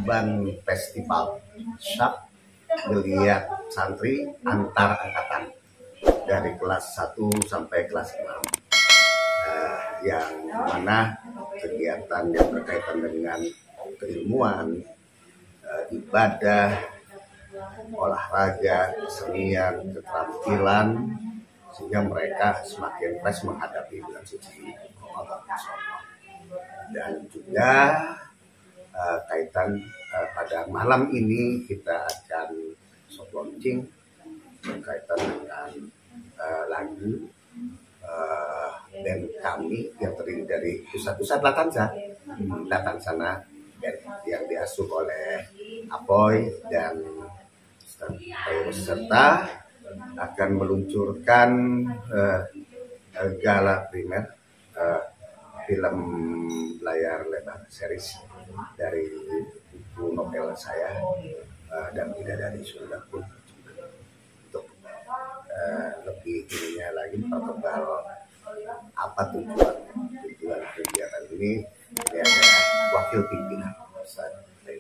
event festival SHAP Geliat Santri antar angkatan dari kelas 1 sampai kelas 6, yang mana kegiatan yang berkaitan dengan keilmuan, ibadah, olahraga, kesenian, keterampilan, sehingga mereka semakin fresh menghadapi bulan suci Ramadan. Dan juga kaitan pada malam ini kita akan soft launching berkaitan dengan lagu band kami yang terdiri dari pusat-pusat Latansana yang diasuh oleh Apoy dan peserta akan meluncurkan gala primer film layar lebar series dari buku novel saya dan Bidadari Surga pun untuk lebih ininya lagi mempertebal apa tujuan kegiatan ini. Ya, ada wakil pimpinan Ustaz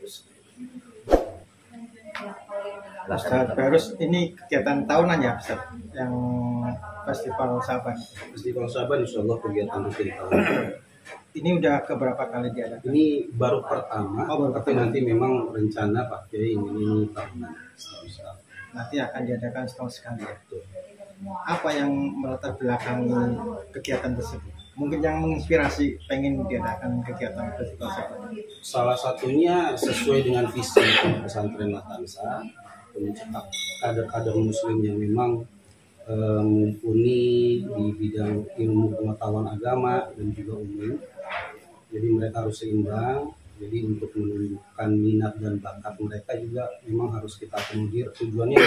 Barus, ini kegiatan tahunan ya Ustaz, yang Festival Saban. Festival Saban insya Allah kegiatan rutin tahunan. Ini udah keberapa kali diadakan? Ini baru pertama, tapi nanti memang rencana Pak Kiai ini tahunan. Nanti akan diadakan setahun sekali. Apa yang melatar belakangi kegiatan tersebut? Mungkin yang menginspirasi pengen diadakan kegiatan Festival Saban? Salah satunya sesuai dengan visi pesantren Latansa, mencetak kader-kader muslim yang memang mumpuni di bidang ilmu pengetahuan agama dan juga umum. Jadi mereka harus seimbang. Jadi untuk menunjukkan minat dan bakat mereka juga memang harus kita akomodir. Tujuannya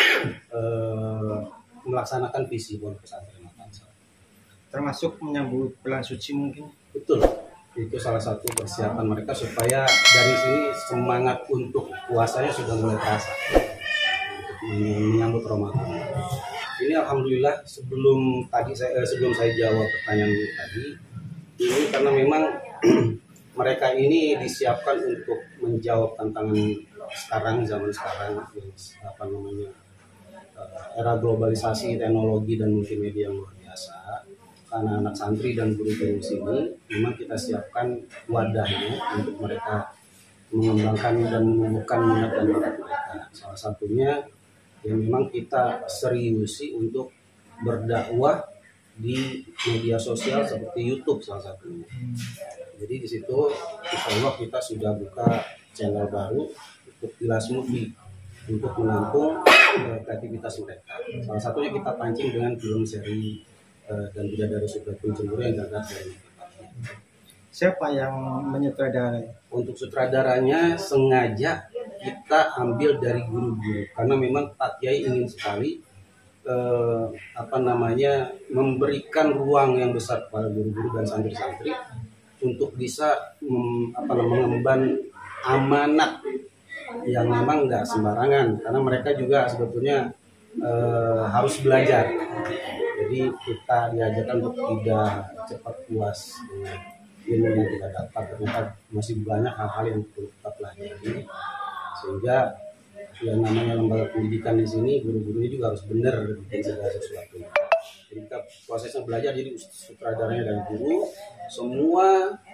melaksanakan visi Pondok Pesantren Latansa. Termasuk menyambut bulan suci mungkin? Betul. Itu salah satu persiapan mereka supaya dari sini semangat untuk puasanya sudah mulai terasa. Menyambut Ramadan. Ini alhamdulillah sebelum saya jawab pertanyaan tadi, ini karena memang mereka ini disiapkan untuk menjawab tantangan zaman sekarang, era globalisasi, teknologi dan multimedia yang luar biasa. Karena anak santri dan guru-guru sini memang kita siapkan wadahnya untuk mereka mengembangkan dan menumbuhkan minat dan bakat mereka. Salah satunya yang memang kita seriusi untuk berdakwah di media sosial seperti YouTube salah satunya. Jadi di situ insya Allah kita sudah buka channel baru untuk Tilas Movie untuk menampung kreativitas mereka. Salah satunya kita pancing dengan film seri dan Bidadari Surga pun Cemburu yang gagal dari Siapa yang menyutradarai? Untuk sutradaranya sengaja kita ambil dari guru-guru karena memang Pak Kiai ingin sekali memberikan ruang yang besar kepada guru-guru dan santri-santri untuk bisa mengemban amanat yang memang nggak sembarangan karena mereka juga sebetulnya harus belajar. Jadi kita diajarkan untuk tidak cepat puas dengan ilmu yang kita dapat, ternyata masih banyak hal-hal yang perlu kita pelajari, sehingga yang namanya lembaga pendidikan di sini guru-gurunya juga harus benar bikin segala sesuatu. Jadi kita prosesnya belajar, jadi sutradaranya dari guru, semua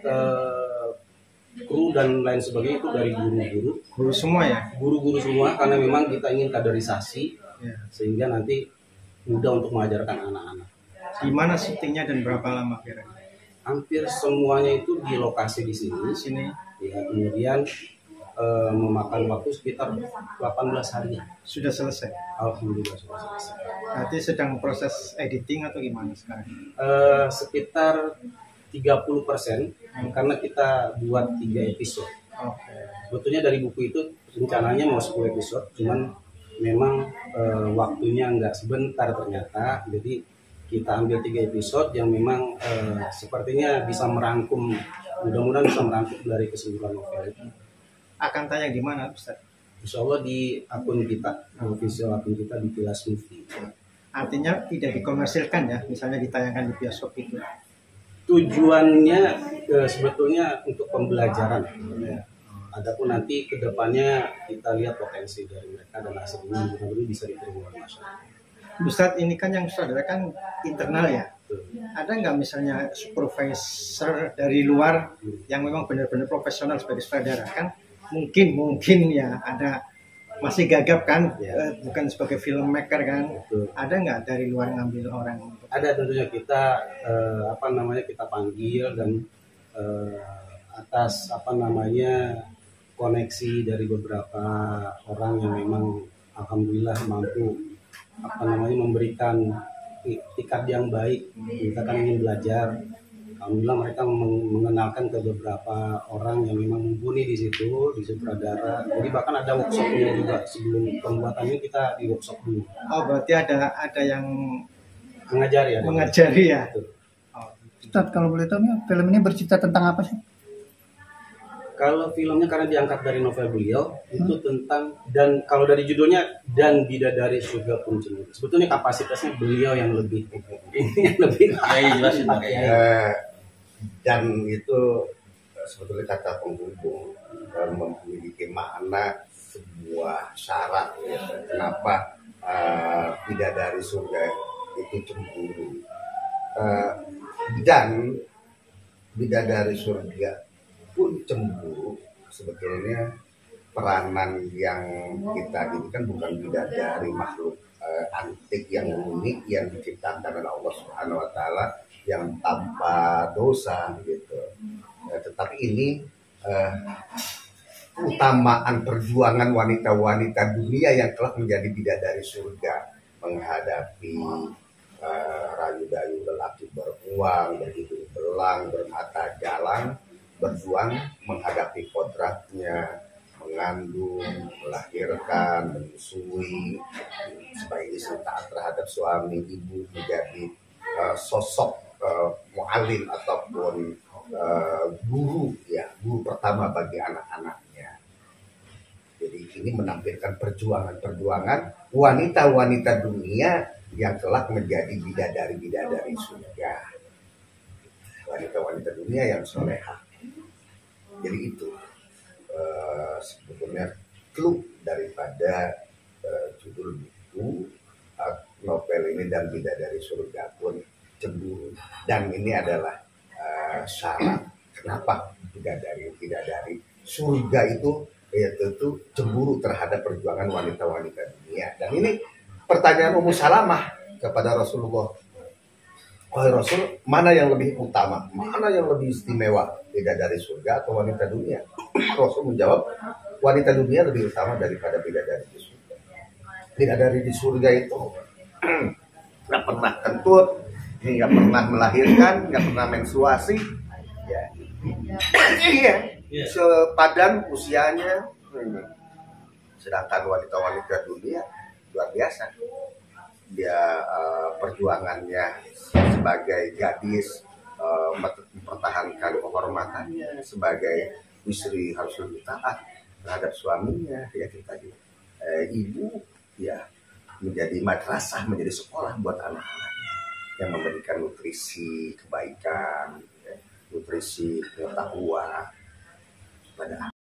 kru dan lain sebagainya itu dari guru semua ya, guru-guru semua, karena memang kita ingin kaderisasi ya, sehingga nanti mudah untuk mengajarkan anak-anak. Gimana syutingnya dan berapa lama kira-kira? Hampir semuanya itu di lokasi di sini. Ya, kemudian memakan waktu sekitar 18 hari. Sudah selesai? Alhamdulillah sudah selesai. Berarti sedang proses editing atau gimana sekarang? Sekitar 30%, karena kita buat 3 episode. Sebetulnya dari buku itu rencananya mau 10 episode, cuman memang waktunya nggak sebentar ternyata. Jadi kita ambil 3 episode yang memang sepertinya bisa merangkum, mudah-mudahan bisa merangkum dari keseluruhan novel itu. Akan tayang di mana, Ustaz? Insya Allah di akun kita, official akun kita di Tilas Movie. Artinya tidak dikomersilkan ya, misalnya ditayangkan di bioskop itu? Tujuannya sebetulnya untuk pembelajaran. Adapun nanti kedepannya kita lihat potensi dari mereka dan hasilnya benar-benar bisa diterima oleh masyarakat. Ustadz, ini kan yang saudara kan internal ya. Betul. Ada nggak misalnya supervisor dari luar yang memang benar-benar profesional sebagai sutradara? Kan mungkin ya ada masih gagap kan, Ya. bukan sebagai filmmaker kan. Betul. Ada nggak dari luar ngambil orang? Ada tentunya kita kita panggil dan atas koneksi dari beberapa orang yang memang alhamdulillah mampu memberikan ikat yang baik. Kita kan ingin belajar. Alhamdulillah mereka mengenalkan ke beberapa orang yang memang mumpuni di situ, di sutradara. Jadi bahkan ada workshopnya juga sebelum pembuatannya kita di workshop dulu. Oh, berarti ada yang Mengajari ya. mengajari ya. Betul. Oh. Ustadz, kalau boleh tahu nih, film ini bercerita tentang apa sih? Kalau filmnya karena diangkat dari novel beliau itu tentang, dan kalau dari judulnya Dan Bidadari Surga Pun Cemburu. Sebetulnya kapasitasnya beliau yang lebih ini yang lebih jelasin Dan itu sebetulnya kata penghubung memiliki makna sebuah syarat ya. Kenapa bidadari surga itu cemburu, dan bidadari surga pun cemburu. Sebetulnya peranan yang kita ini kan bukan bidadari makhluk antik yang unik yang diciptakan oleh Allah Subhanahu wa taala yang tanpa dosa gitu. Tetapi ini keutamaan perjuangan wanita-wanita dunia yang telah menjadi bidadari surga menghadapi rayu-dayu lelaki beruang, berhidung belang, bermata jalang, berjuang menghadapi kodratnya, mengandung, melahirkan, menyusui, sebagai istri taat terhadap suami, ibu, menjadi sosok mu'alim ataupun guru pertama bagi anak-anaknya. Jadi ini menampilkan perjuangan wanita-wanita dunia yang telah menjadi bidadari-bidadari surga, wanita-wanita dunia yang solehah. Jadi itu sebetulnya clue daripada judul buku novel ini, Dan Bidadari Surga Pun Cemburu. Dan ini adalah syarat kenapa bidadari surga itu ya tentu cemburu terhadap perjuangan wanita-wanita dunia. Dan ini pertanyaan Ummu Salamah kepada Rasulullah, wahai Rasul, mana yang lebih utama, mana yang lebih istimewa, bidadari surga atau wanita dunia? Rasul menjawab, wanita dunia lebih utama daripada bidadari di surga. Bidadari di surga itu nggak pernah kentut, nggak pernah melahirkan, nggak pernah menstruasi, ya. Sepadan usianya. Sedangkan wanita-wanita dunia luar biasa. Dia perjuangannya sebagai gadis mempertahankan kehormatannya, sebagai istri harus lebih taat terhadap suaminya, ya kita ibu ya menjadi madrasah, menjadi sekolah buat anak-anaknya yang memberikan nutrisi kebaikan, nutrisi pengetahuan pada